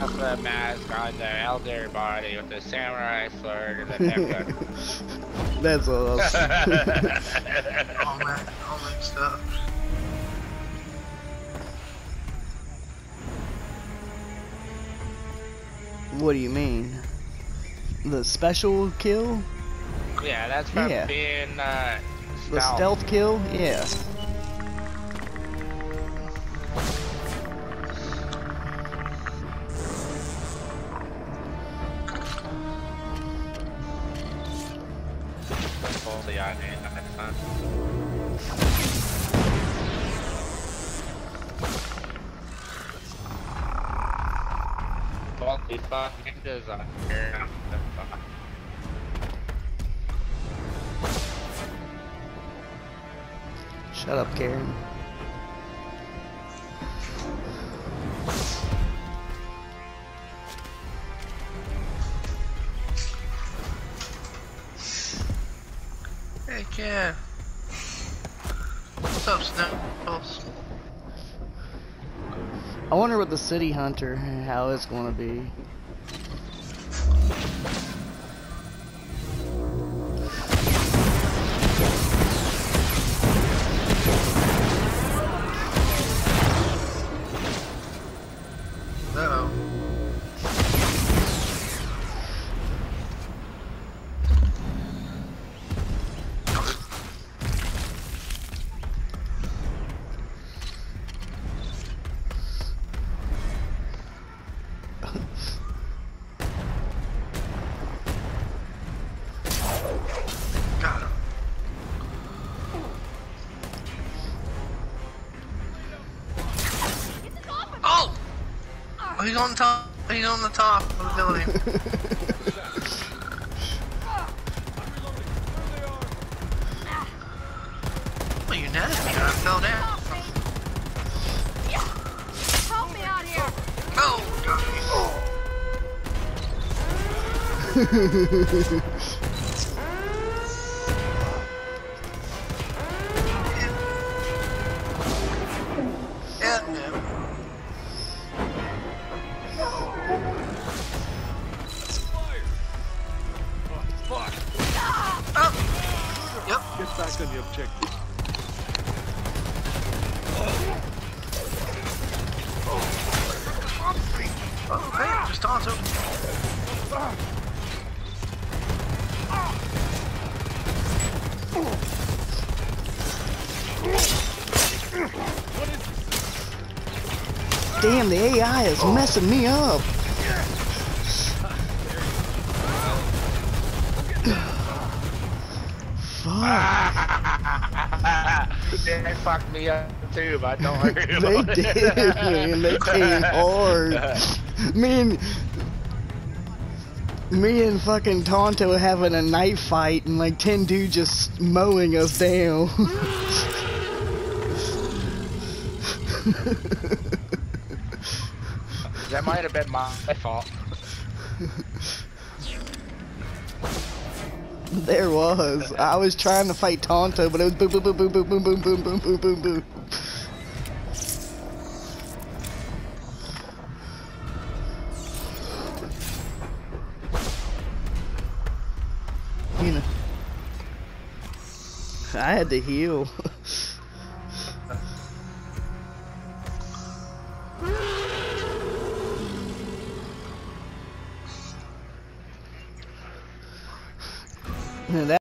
The mask on the elder body with the samurai sword and the haircut. That's awesome. All that stuff. What do you mean? The special kill? Yeah, that's from Yeah. being The stealth kill? Yeah. Shut up, Karen. Hey, Ken. What's up, Sniffles? I wonder what the city hunter, how it's gonna be. Uh-oh. Got him. Oh! Oh, he's on top. He's on the top of the building. Oh, you netted me and I fell down. Help me out here! Oh, got me. Yeah, oh! Yep. Get back on the objective. Oh, hey, just toss him. Damn, the AI is messing me up. Fuck. They fucked me up too, but don't worry They about did, it. man. They came hard. Me and fucking Tonto having a knife fight and like 10 dudes just mowing us down. That might have been my fault. There was. I was trying to fight Tonto, but it was boom, boom, boom, boom, boom, boom, boom, boom, boom, boom, boom, boom. You know, I had to heal. That